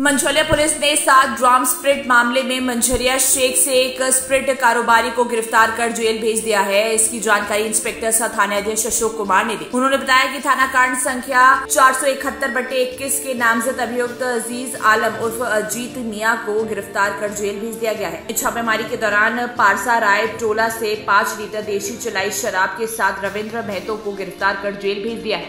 Manjhaulia police ने 7 drum spirit मामले में मंझरिया शेख से एक स्प्रिट कारोबारी को गिरफ्तार कर जेल भेज दिया है। इसकी जानकारी इंस्पेक्टर सह थानाध्यक्ष अशोक कुमार ने दी। उन्होंने बताया कि थाना कांड संख्या 471/21 के नामजद अभियुक्त अजीज आलम उर्फ अजीत मियां को गिरफ्तार कर जेल भेज दिया गया है। छापेमारी के दौरान पारसा राय टोला से 5 लीटर देशी चलाई शराब के साथ रविंद्र महतो को गिरफ्तार कर जेल भेज दिया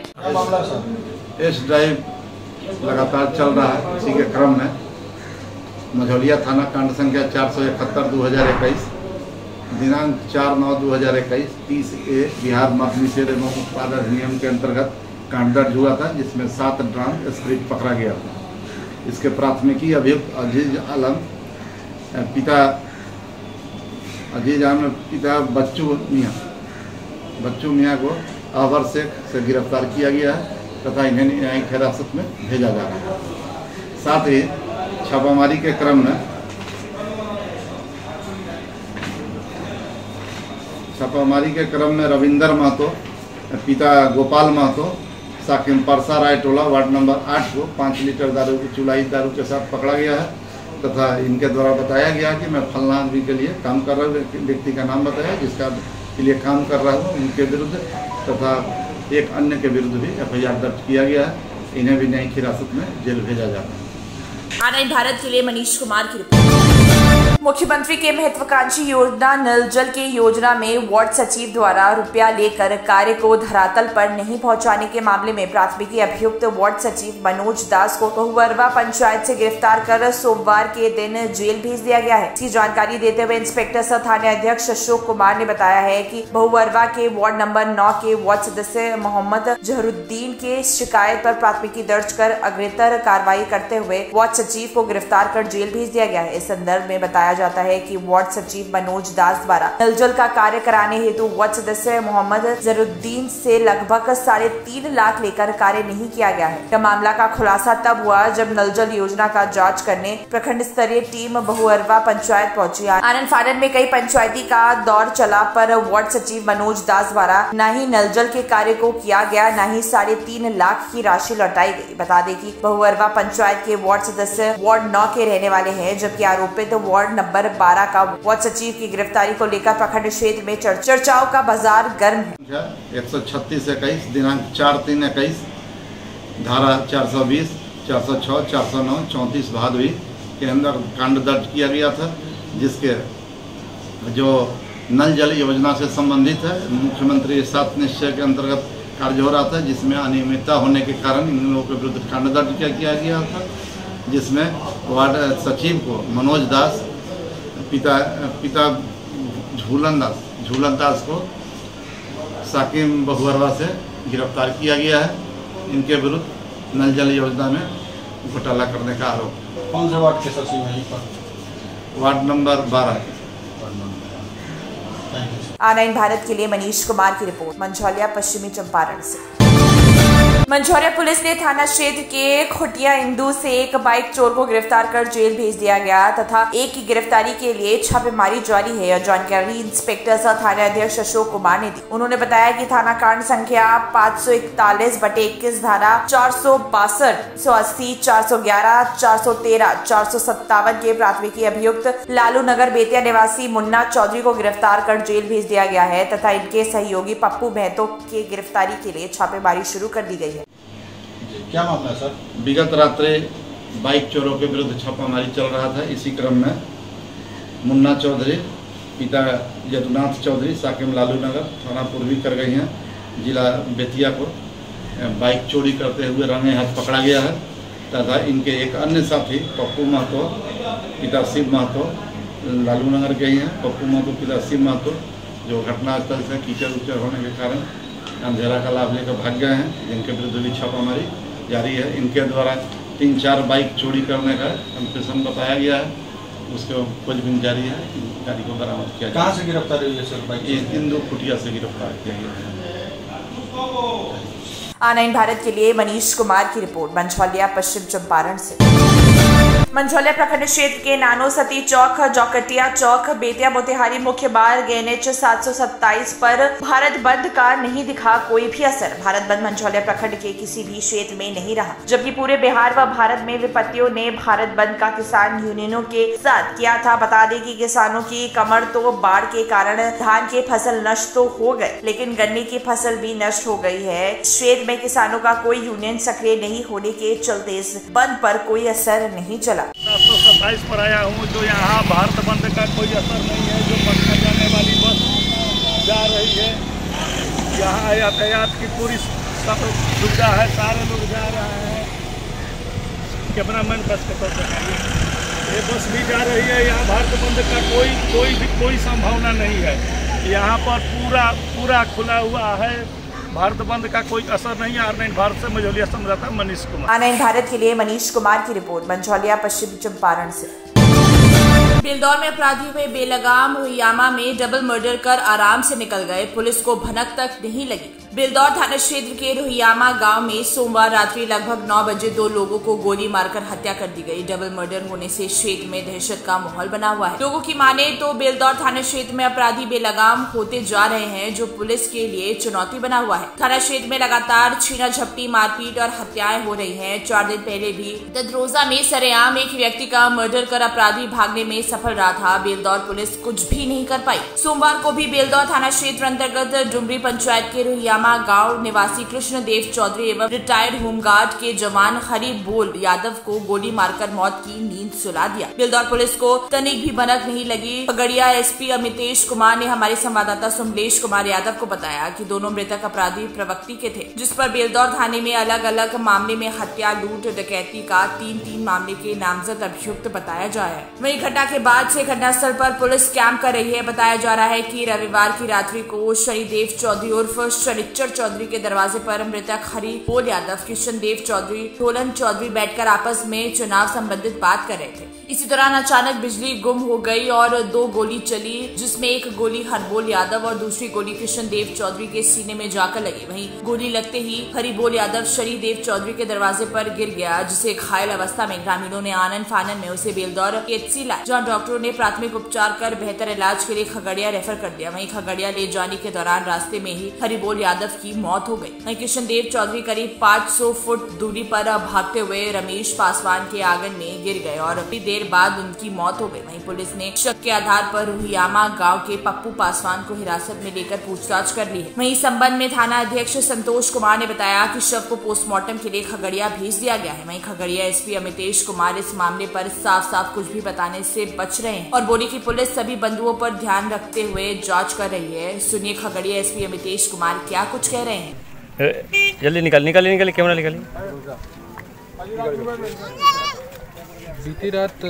है। लगातार चल रहा है। इसी के क्रम में मंझौलिया थाना कांड संख्या 471/2021 दिनांक 4/9/2021 30A बिहार मद्य निषेध एवं उत्पाद अधिनियम के अंतर्गत कांड दर्ज हुआ था, जिसमें 7 ड्राम स्प्रिट पकड़ा गया था। इसके प्राथमिकी अभियुक्त अजीज आलम पिता बच्चू मियाँ को अवर शेख से गिरफ्तार किया गया है तथा इन्हें न्यायिक हिरासत में भेजा जा रहा है। साथ ही छापामारी के क्रम में रविंदर महतो पिता गोपाल महतो साकिम परसा राय टोला वार्ड नंबर 8 को 5 लीटर चुलाई दारू के साथ पकड़ा गया है तथा इनके द्वारा बताया गया कि मैं फलना आदमी के लिए काम कर रहा हूँ। व्यक्ति का नाम बताया जिसका के लिए काम कर रहा हूँ, उनके विरुद्ध तथा एक अन्य के विरुद्ध भी FIR दर्ज किया गया है। इन्हें भी न्यायिक हिरासत में जेल भेजा जा रहा है। आनंद भारत के लिए मनीष कुमार की रिपोर्ट। मुख्यमंत्री के महत्वाकांक्षी योजना नल जल की योजना में वार्ड सचिव द्वारा रुपया लेकर कार्य को धरातल पर नहीं पहुंचाने के मामले में प्राथमिकी अभियुक्त वार्ड सचिव मनोज दास को बहुअरवा पंचायत से गिरफ्तार कर सोमवार के दिन जेल भेज दिया गया है। इसकी जानकारी देते हुए इंस्पेक्टर सह थानाध्यक्ष अशोक कुमार ने बताया है कि बहुअरवा के वार्ड नंबर 9 के वार्ड सदस्य मोहम्मद जहरुद्दीन के शिकायत पर प्राथमिकी दर्ज कर अग्रेतर कार्रवाई करते हुए वार्ड सचिव को गिरफ्तार कर जेल भेज दिया गया है। इस संदर्भ में बताया जाता है कि वार्ड सचिव मनोज दास द्वारा नल जल का कार्य कराने हेतु वार्ड सदस्य मोहम्मद जहरुद्दीन से लगभग 3.5 लाख लेकर कार्य नहीं किया गया है। यह मामला का खुलासा तब हुआ जब नल जल योजना का जांच करने प्रखंड स्तरीय टीम बहुअरवा पंचायत पहुंची। आनंद फानन में कई पंचायती का दौर चला पर वार्ड सचिव मनोज दास द्वारा न ही नल जल के कार्य को किया गया, न ही 3.5 लाख की राशि लौटाई गई। बता दें कि बहुअरवा पंचायत के वार्ड सदस्य वार्ड 9 के रहने वाले हैं, जबकि आरोपित वार्ड नंबर 12 का वार्ड सचिव की गिरफ्तारी को लेकर प्रखंड क्षेत्र में चर्चाओं का बाजार गर्म है। 136/21 दिनांक 4/3/21 धारा 420, 406, 409, 34 भादवी के अंदर कांड दर्ज किया गया था, जिसके जो नल जल योजना से संबंधित है। मुख्यमंत्री 7 निश्चय के अंतर्गत कार्य हो रहा था, जिसमें अनियमितता होने के कारण इन लोगों के विरुद्ध कांड दर्ज किया गया था, जिसमें वार्ड सचिव को मनोज दास पिता झूलन दास को साकिम बहुअरवा से गिरफ्तार किया गया है। इनके विरुद्ध नल जल योजना में घोटाला करने का आरोप। कौन से वार्ड के सचिव हैं? Ward number 12। आनंद भारत के लिए मनीष कुमार की रिपोर्ट मंझौलिया पश्चिमी चंपारण से। मंझौलिया पुलिस ने थाना क्षेत्र के खुटिया इंदू से एक बाइक चोर को गिरफ्तार कर जेल भेज दिया गया तथा एक की गिरफ्तारी के लिए छापेमारी जारी है। यह जानकारी इंस्पेक्टर सह थानाध्यक्ष अशोक कुमार ने दी। उन्होंने बताया कि थाना कांड संख्या 541/21 धारा 462, 180, 411, 413, 457 के प्राथमिकी अभियुक्त लालू नगर बेतिया निवासी मुन्ना चौधरी को गिरफ्तार कर जेल भेज दिया गया है तथा इनके सहयोगी पप्पू महतो के गिरफ्तारी के लिए छापेमारी शुरू कर दी गई है। क्या मामला है सर? विगत रात्रि बाइक चोरों के विरुद्ध छापामारी चल रहा था। इसी क्रम में मुन्ना चौधरी पिता यदुनाथ चौधरी साकिम लालू नगर थाना पूर्वी कर गई हैं जिला बेतिया को बाइक चोरी करते हुए रंगे हाथ पकड़ा गया है तथा इनके एक अन्य साथी पप्पू महतो पिता शिव महतो लालू नगर गई हैं। पप्पू महतो पिता शिव महतो जो घटनास्थल से कीचड़ उच्चड़ होने के कारण अंधेरा का लाभ लेकर भाग गए हैं, जिनके विरुद्ध भी छापामारी जारी है। इनके द्वारा 3-4 बाइक चोरी करने का कंप्रेशन बताया गया है, उसके खोजबीन जारी है। गाड़ी को बरामद किया। कहाँ से गिरफ्तार हुई है सर बाइक? इंदू खुटिया से गिरफ्तार किया गया है। आनंद भारत के लिए मनीष कुमार की रिपोर्ट मंझौलिया पश्चिम चंपारण से। मंझौलिया प्रखंड क्षेत्र के नानो सती चौक, जौकटिया चौक, बेतिया मोतिहारी मुख्य मार्ग NH 727 पर भारत बंद का नहीं दिखा कोई भी असर। भारत बंद मंझौलिया प्रखंड के किसी भी क्षेत्र में नहीं रहा, जबकि पूरे बिहार व भारत में विपत्तियों ने भारत बंद का किसान यूनियनों के साथ किया था। बता दें कि किसानों की कमर तो बाढ़ के कारण धान के फसल नष्ट तो हो गए, लेकिन गन्ने की फसल भी नष्ट हो गई है। क्षेत्र में किसानों का कोई यूनियन सक्रिय नहीं होने के चलते इस बंद पर कोई असर नहीं चला। 727 पर आया हूँ, जो यहाँ भारत बंद का कोई असर नहीं है। जो पटना जाने वाली बस जा रही है, यहाँ यातायात की पूरी सब सुविधा है, सारे लोग जा रहे हैं। कैमरामैन बस को दिखाइए, ये बस भी जा रही है। यहाँ भारत बंद का कोई संभावना नहीं है। यहाँ पर पूरा खुला हुआ है, भारत बंद का कोई असर नहीं है। R9 भारत से मंझौलिया संवाददाता मनीष कुमार। R9 भारत के लिए मनीष कुमार की रिपोर्ट, मंझौलिया पश्चिम चंपारण से। बिलदौर में अपराधियों ने बेलगाम रोहियामा में डबल मर्डर कर आराम से निकल गए, पुलिस को भनक तक नहीं लगी। बिलदौर थाना क्षेत्र के रोहियामा गांव में सोमवार रात्रि लगभग 9 बजे 2 लोगों को गोली मारकर हत्या कर दी गई। डबल मर्डर होने से क्षेत्र में दहशत का माहौल बना हुआ है। लोगों की माने तो बिलदौर थाना क्षेत्र में अपराधी बेलगाम होते जा रहे हैं, जो पुलिस के लिए चुनौती बना हुआ है। थाना क्षेत्र में लगातार छीना झपटी, मारपीट और हत्याएं हो रही है। 4 दिन पहले भी ददरोजा में सरेआम एक व्यक्ति का मर्डर कर अपराधी भागने में सफल रहा था। बेलदौर पुलिस कुछ भी नहीं कर पाई। सोमवार को भी बेलदौर थाना क्षेत्र अंतर्गत डुमरी पंचायत के रोहियामा गांव निवासी कृष्णदेव चौधरी एवं रिटायर्ड होमगार्ड के जवान हरिबोल यादव को गोली मारकर मौत की नींद सुला दिया। बेलदौर पुलिस को तनिक भी भनक नहीं लगी। खगड़िया SP अमितेश कुमार ने हमारे संवाददाता सुमलेश कुमार यादव को बताया कि दोनों मृतक अपराधी प्रवृत्ति के थे, जिस पर बेलदौर थाने में अलग अलग मामले में हत्या, लूट, डकैती का 3 मामले के नामजद अभियुक्त बताया जा रहा है। वहीं घटना के बाद से घटनास्थल पर पुलिस कैंप कर रही है। बताया जा रहा है कि रविवार की रात्रि को शनिदेव चौधरी उर्फ शनिचर चौधरी के दरवाजे पर मृतक हरिबोल यादव, किशनदेव चौधरी, टोलन चौधरी बैठकर आपस में चुनाव संबंधित बात कर रहे थे। इसी दौरान अचानक बिजली गुम हो गई और 2 गोली चली, जिसमें एक गोली हरिबोल यादव और दूसरी गोली किशनदेव चौधरी के सीने में जाकर लगी। वहीं गोली लगते ही हरिबोल यादव शनिदेव चौधरी के दरवाजे पर गिर गया, जिसे घायल अवस्था में ग्रामीणों ने आनन फानन में उसे बेलदौर KHC लाया, जहाँ डॉक्टरों ने प्राथमिक उपचार कर बेहतर इलाज के लिए खगड़िया रेफर कर दिया। वहीं खगड़िया ले जाने के दौरान रास्ते में ही हरिबोल यादव की मौत हो गई। वहीं किशनदेव चौधरी करीब 500 फुट दूरी पर भागते हुए रमेश पासवान के आंगन में गिर गए और देर बाद उनकी मौत हो गई। वहीं पुलिस ने शक के आधार पर रोहियामा गांव के पप्पू पासवान को हिरासत में लेकर पूछताछ कर ली है। वहीं संबंध में थाना अध्यक्ष संतोष कुमार ने बताया कि शव को पोस्टमार्टम के लिए खगड़िया भेज दिया गया है। वहीं खगड़िया SP अमितेश कुमार इस मामले पर साफ कुछ भी बताने से बच रहे हैं और बोली कि पुलिस सभी बंधुओं पर ध्यान रखते हुए जाँच कर रही है। सुनिए खगड़िया SP अमितेश कुमार क्या कुछ कह रहे हैं। जल्दी निकालिए कैमरा निकालिए। बीती रात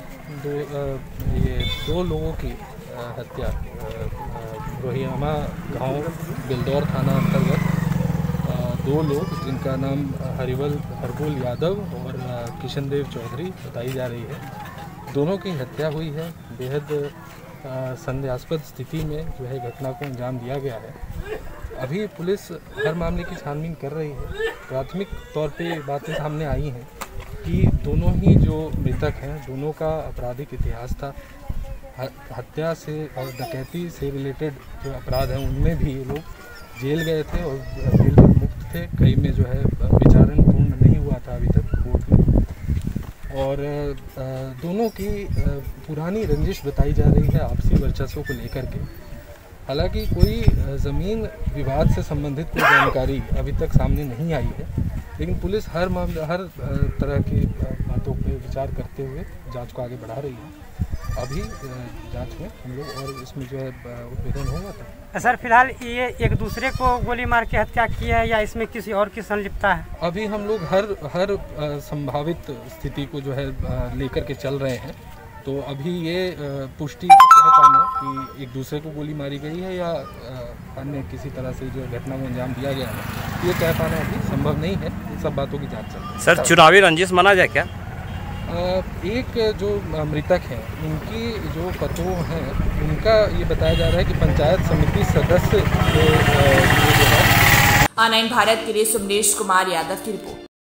दो लोगों की हत्या रोहियामा गांव बिलदौर थाना अंतर्गत 2 लोग जिनका नाम हरिबोल यादव और किशनदेव चौधरी बताई जा रही है। दोनों की हत्या हुई है। बेहद संदेहास्पद स्थिति में जो है घटना को अंजाम दिया गया है। अभी पुलिस हर मामले की छानबीन कर रही है। प्राथमिक तौर पे बातें सामने आई हैं कि दोनों ही जो मृतक हैं, दोनों का आपराधिक इतिहास था। हत्या से और डकैती से रिलेटेड जो अपराध हैं उनमें भी ये लोग जेल गए थे और जेल पर मुक्त थे। कई में जो है विचारण पूर्ण नहीं हुआ था अभी तक कोर्ट में। और दोनों की पुरानी रंजिश बताई जा रही है आपसी वर्चस्व को लेकर के। हालांकि कोई ज़मीन विवाद से संबंधित कोई जानकारी अभी तक सामने नहीं आई है, लेकिन पुलिस हर तरह की बातों पर विचार करते हुए जांच को आगे बढ़ा रही है। अभी जांच में हम लोग और इसमें जो है उत्पीड़न होगा था। सर फिलहाल ये एक दूसरे को गोली मार के हत्या की है या इसमें किसी और की संलिप्तता है? अभी हम लोग हर संभावित स्थिति को जो है लेकर के चल रहे हैं। तो अभी ये पुष्टि कह पाना कि एक दूसरे को गोली मारी गई है या अन्य किसी तरह से जो घटना को अंजाम दिया गया है, ये कह पाना अभी संभव नहीं है। इन सब बातों की जांच चल रही है। सर चुनावी रंजिश माना जाए क्या? एक जो मृतक हैं उनकी जो पतों हैं उनका ये बताया जा रहा है कि पंचायत समिति सदस्य जो है। R9 भारत के लिए सुमलेश कुमार यादव की रिपोर्ट।